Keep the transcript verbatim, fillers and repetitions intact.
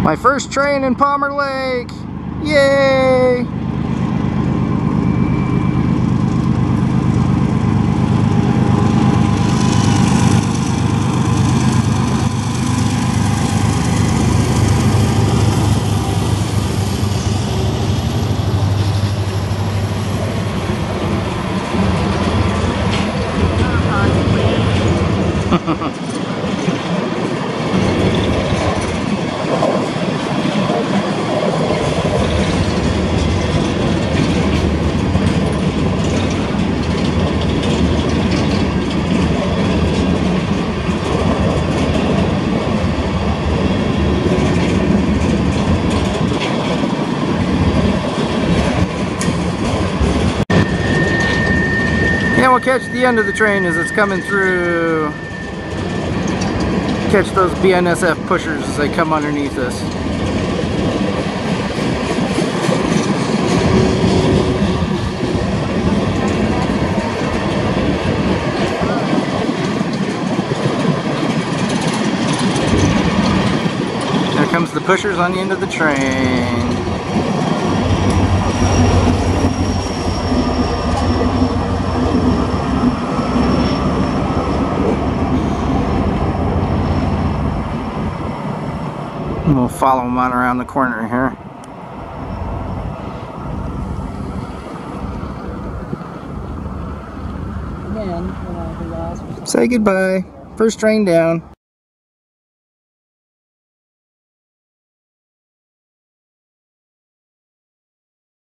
My first train in Palmer Lake! Yay! And we'll catch the end of the train as it's coming through. Catch those B N S F pushers as they come underneath us. There comes the pushers on the end of the train. And we'll follow them on around the corner here. And then, when I the last Say goodbye. First train down.